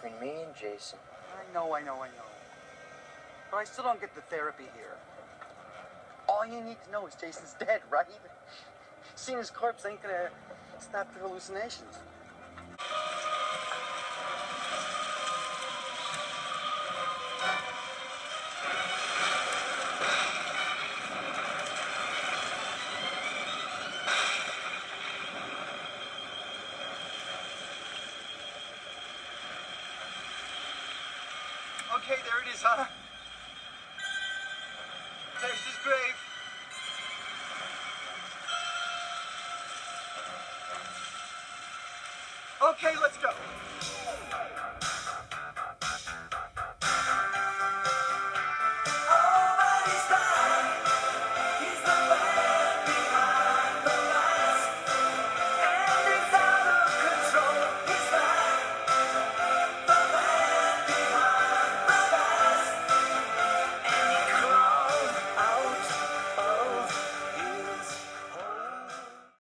between me and Jason. I know. But I still don't get the therapy here. All you need to know is Jason's dead, right? Seeing his corpse ain't gonna stop the hallucinations. Okay, there it is, huh? There's his grave. Okay, let's go.